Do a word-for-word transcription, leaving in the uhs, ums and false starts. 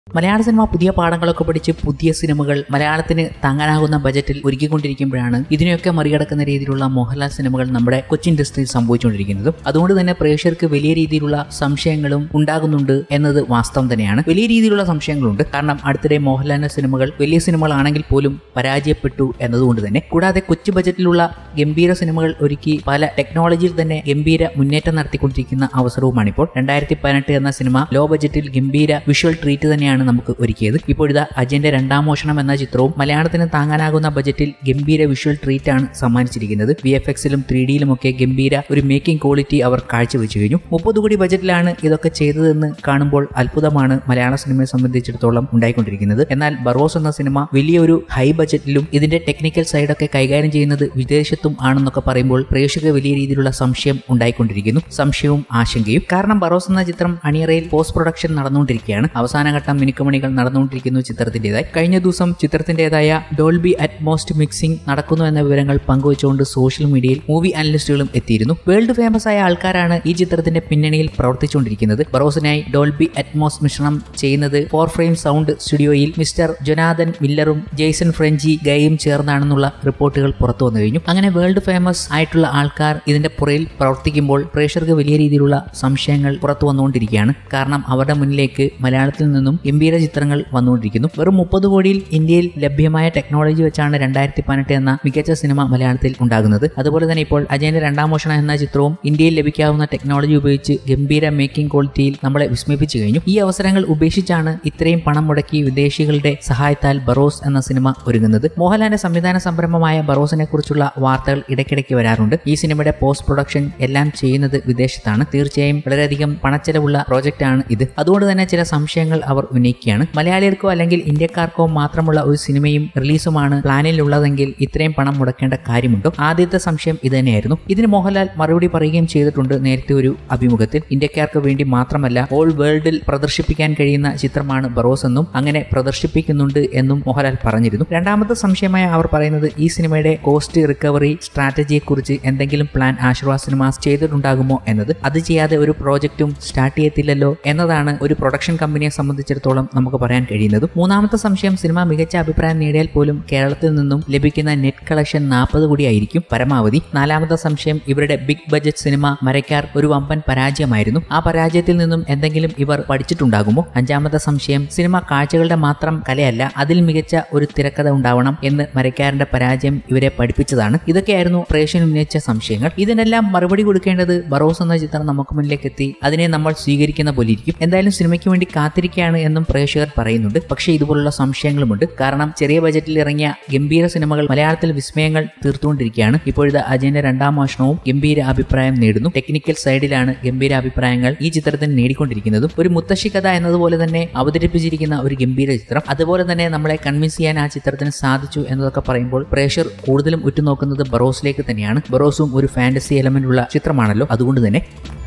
മലയാള cinema പുതിയ പാഠങ്ങളൊക്കെ പഠിച്ച് പുതിയ സിനിമകൾ മലയാളത്തിന് താങ്ങാനാകുന്ന ബജറ്റിൽ ഒരുക്കിക്കൊണ്ടിരിക്കുമ്പോഴാണ് ഇതിനെയൊക്കെ മറികടക്കുന്ന രീതിയിലുള്ള മോഹൻലാൽ സിനിമകൾ നമ്മുടെ കൊച്ചി ഇൻഡസ്ട്രിയിൽ സംഭവിച്ചുകൊണ്ടിരിക്കുന്നതും. അതുകൊണ്ട് തന്നെ പ്രേക്ഷകർക്ക് വലിയ രീതിയിലുള്ള സംശയങ്ങളും ഉണ്ടാകുന്നുണ്ട് എന്നത് വാസ്തവം തന്നെയാണ്. വലിയ രീതിയിലുള്ള സംശയങ്ങളുണ്ട്. കാരണം അടുത്തിടെ മോഹൻലാലിന്റെ സിനിമകൾ വലിയ സിനിമകളാണെങ്കിൽ പോലും പരാജയപ്പെട്ടു എന്നതുകൊണ്ട് തന്നെ. കൂടാതെ കൊച്ചു ബജറ്റിലുള്ള ഗംഭീര സിനിമകൾ ഒരുക്കി പല ടെക്നോളജിയിൽ തന്നെ ഗംഭീര മുന്നേറ്റം നടത്തിക്കൊണ്ടിരിക്കുന്ന അവസരവുമാണിപ്പോൾ. രണ്ടായിരത്തി പതിനെട്ട് എന്ന സിനിമ ലോ ബജറ്റിൽ ഗംഭീര വിഷ്വൽ ട്രീറ്റ് തന്നെയാണ് നമുക്ക് ഒരുക്കിയത്. ഇപ്പോഴിതാ അജയന്റെ രണ്ടാം മോഷണം എന്ന ചിത്രവും മലയാളത്തിന് താങ്ങാനാകുന്ന ബജറ്റിൽ ഗംഭീര വിഷ്വൽ ട്രീറ്റ് ആണ് സമ്മാനിച്ചിരിക്കുന്നത്. വി എഫ് എക്സിലും ത്രീ ഡിയിലും ഒക്കെ ഗംഭീര ഒരു മേക്കിംഗ് ക്വാളിറ്റി അവർ കാഴ്ചവെച്ചു കഴിഞ്ഞു. മുപ്പത് കോടി ബജറ്റിലാണ് ഇതൊക്കെ ചെയ്തതെന്ന് കാണുമ്പോൾ അത്ഭുതമാണ് മലയാള സിനിമയെ സംബന്ധിച്ചിടത്തോളം ഉണ്ടായിക്കൊണ്ടിരിക്കുന്നത്. എന്നാൽ ബറോസ് എന്ന സിനിമ വലിയൊരു ഹൈ ബജറ്റിലും ഇതിന്റെ ടെക്നിക്കൽ സൈഡൊക്കെ കൈകാര്യം ചെയ്യുന്നത് വിദേശത്തും ആണെന്നൊക്കെ പറയുമ്പോൾ പ്രേക്ഷക വലിയ രീതിയിലുള്ള സംശയം ഉണ്ടായിക്കൊണ്ടിരിക്കുന്നു. സംശയവും ആശങ്കയും. കാരണം ബറോസ് എന്ന ചിത്രം അണിയറയിൽ പോസ്റ്റ് പ്രൊഡക്ഷൻ നടന്നുകൊണ്ടിരിക്കുകയാണ്. അവസാനഘട്ടം മിനുക്കമണികൾ നടന്നുകൊണ്ടിരിക്കുന്നു ചിത്രത്തിന്റേതായി. കഴിഞ്ഞ ദിവസം ചിത്രത്തിന്റേതായ ഡോൾബി അറ്റ്മോസ്റ്റ് മിക്സിംഗ് നടക്കുന്നു എന്ന വിവരങ്ങൾ പങ്കുവച്ചുകൊണ്ട് സോഷ്യൽ മീഡിയയിൽ മൂവി അനലിസ്റ്റുകളും എത്തിയിരുന്നു. വേൾഡ് ഫേമസ് ആയ ആൾക്കാരാണ് ഈ ചിത്രത്തിന്റെ പിന്നണിയിൽ പ്രവർത്തിച്ചുകൊണ്ടിരിക്കുന്നത്. ബറോസിനായി ഡോൾബി അറ്റ്മോസ് മിശ്രണം ചെയ്യുന്നത് ഫോർ ഫ്രെയിം സൗണ്ട് സ്റ്റുഡിയോയിൽ മിസ്റ്റർ ജൊനാഥൻ മില്ലറും ജെയ്സൺ ഫ്രഞ്ചി ഗയും ചേർന്നാണെന്നുള്ള റിപ്പോർട്ടുകൾ പുറത്തു വന്നു കഴിഞ്ഞു. അങ്ങനെ വേൾഡ് ഫേമസ് ആയിട്ടുള്ള ആൾക്കാർ ഇതിന്റെ പുറയിൽ പ്രവർത്തിക്കുമ്പോൾ പ്രേക്ഷകർക്ക് വലിയ രീതിയിലുള്ള സംശയങ്ങൾ പുറത്തു വന്നുകൊണ്ടിരിക്കുകയാണ്. കാരണം അവരുടെ മുന്നിലേക്ക് മലയാളത്തിൽ നിന്നും ഗംഭീര ചിത്രങ്ങൾ വന്നുകൊണ്ടിരിക്കുന്നു. വെറും മുപ്പത് കോടിയിൽ ഇന്ത്യയിൽ ലഭ്യമായ ടെക്നോളജി വെച്ചാണ് രണ്ടായിരത്തി പതിനെട്ട് എന്ന മികച്ച സിനിമ മലയാളത്തിൽ ഉണ്ടാകുന്നത്. അതുപോലെ തന്നെ ഇപ്പോൾ അജയന്റെ രണ്ടാം മോഷണം എന്ന ചിത്രവും ഇന്ത്യയിൽ ലഭിക്കാവുന്ന ടെക്നോളജി ഉപയോഗിച്ച് ഗംഭീര മേക്കിംഗ് ക്വാളിറ്റിയിൽ നമ്മളെ വിസ്മയിപ്പിച്ചു കഴിഞ്ഞു. ഈ അവസരങ്ങൾ ഉപേക്ഷിച്ചാണ് ഇത്രയും പണം മുടക്കി വിദേശികളുടെ സഹായത്താൽ ബറോസ് എന്ന സിനിമ ഒരുങ്ങുന്നത്. മോഹൻലാലിന്റെ സംവിധാന സംരംഭമായ ബറോസിനെ കുറിച്ചുള്ള വാർത്തകൾ ഇടയ്ക്കിടയ്ക്ക് വരാറുണ്ട്. ഈ സിനിമയുടെ പോസ്റ്റ് പ്രൊഡക്ഷൻ എല്ലാം ചെയ്യുന്നത് വിദേശത്താണ്. തീർച്ചയായും വളരെയധികം പണച്ചെലവുള്ള പ്രോജക്റ്റ് ആണ് ഇത്. അതുകൊണ്ട് തന്നെ ചില സംശയങ്ങൾ അവർ ഉന്നയിക്കുകയാണ്. മലയാളികൾക്കോ അല്ലെങ്കിൽ ഇന്ത്യക്കാർക്കോ മാത്രമുള്ള ഒരു സിനിമയും റിലീസുമാണ് പ്ലാനിലുള്ളതെങ്കിൽ ഇത്രയും പണം മുടക്കേണ്ട കാര്യമുണ്ടോ? ആദ്യത്തെ സംശയം ഇത് തന്നെയായിരുന്നു. ഇതിന് മോഹൻലാൽ മറുപടി പറയുകയും ചെയ്തിട്ടുണ്ട് നേരത്തെ ഒരു അഭിമുഖത്തിൽ. ഇന്ത്യക്കാർക്ക് വേണ്ടി മാത്രമല്ല ഓൾ വേൾഡിൽ പ്രദർശിപ്പിക്കാൻ കഴിയുന്ന ചിത്രമാണ് ബറോസ് എന്നും അങ്ങനെ പ്രദർശിപ്പിക്കുന്നുണ്ട് എന്നും മോഹൻലാൽ പറഞ്ഞിരുന്നു. രണ്ടാമത്തെ സംശയമായ അവർ പറയുന്നത് ഈ സിനിമയുടെ കോസ്റ്റ് റിക്കവറി സ്ട്രാറ്റജിയെ കുറിച്ച് എന്തെങ്കിലും പ്ലാൻ ആശീർവാദ് സിനിമാസ് ചെയ്തിട്ടുണ്ടാകുമോ എന്നത്. അത് ചെയ്യാതെ ഒരു പ്രോജക്റ്റും സ്റ്റാർട്ട് ചെയ്യത്തില്ലല്ലോ എന്നതാണ് ഒരു പ്രൊഡക്ഷൻ കമ്പനിയെ സംബന്ധിച്ചിടത്തോളം നമുക്ക് പറയാൻ കഴിയുന്നത്. മൂന്നാമത്തെ സംശയം സിനിമ മികച്ച അഭിപ്രായം നേടിയാൽ പോലും കേരളത്തിൽ നിന്നും ലഭിക്കുന്ന നെറ്റ് കളക്ഷൻ നാൽപ്പത് കോടി ആയിരിക്കും പരമാവധി. നാലാമത്തെ സംശയം ഇവരുടെ ബിഗ് ബജറ്റ് സിനിമ മരക്കാർ ഒരു വമ്പൻ പരാജയമായിരുന്നു. ആ പരാജയത്തിൽ നിന്നും എന്തെങ്കിലും ഇവർ പഠിച്ചിട്ടുണ്ടാകുമോ? അഞ്ചാമത്തെ സംശയം സിനിമ കാഴ്ചകളുടെ മാത്രം കലയല്ല, അതിൽ മികച്ച ഒരു തിരക്കഥ ഉണ്ടാവണം എന്ന് മരക്കാരന്റെ പരാജയം ഇവരെ പഠിപ്പിച്ചതാണ്. ഇതൊക്കെയായിരുന്നു പ്രേക്ഷകൻ ഉന്നയിച്ച സംശയങ്ങൾ. ഇതിനെല്ലാം മറുപടി കൊടുക്കേണ്ടത് ബറോസ് എന്ന ചിത്രം നമുക്ക് മുന്നിലേക്ക് എത്തി അതിനെ നമ്മൾ സ്വീകരിക്കുന്ന പോലെ ഇരിക്കും. എന്തായാലും സിനിമയ്ക്ക് വേണ്ടി കാത്തിരിക്കുകയാണ് എന്നും പ്രേക്ഷകർ പറയുന്നുണ്ട്. പക്ഷേ ഇതുപോലുള്ള സംശയങ്ങളുമുണ്ട്. കാരണം ചെറിയ ബജറ്റിൽ ഇറങ്ങിയ ഗംഭീര സിനിമകൾ മലയാളത്തിൽ വിസ്മയങ്ങൾ തീർത്തുകൊണ്ടിരിക്കുകയാണ്. ഇപ്പോഴത്തെ അജയന്റെ രണ്ടാം മോഷണവും ഗംഭീര അഭിപ്രായം നേടുന്നു. ടെക്നിക്കൽ സൈഡിലാണ് ഗംഭീര അഭിപ്രായങ്ങൾ ഈ ചിത്രത്തിന് നേടിക്കൊണ്ടിരിക്കുന്നതും. ഒരു മുത്തശ്ശി കഥ എന്നതുപോലെ തന്നെ അവതരിപ്പിച്ചിരിക്കുന്ന ഒരു ഗംഭീര ചിത്രം. അതുപോലെ തന്നെ നമ്മളെ കൺവിൻസ് ചെയ്യാൻ ആ ചിത്രത്തിന് സാധിച്ചു എന്നതൊക്കെ പറയുമ്പോൾ പ്രേക്ഷകർ കൂടുതലും ഉറ്റുനോക്കുന്നത് ബറോസിലേക്ക് തന്നെയാണ്. ബറോസും ഒരു ഫാന്റസി എലമെന്റ് ഉള്ള ചിത്രമാണല്ലോ. അതുകൊണ്ട് തന്നെ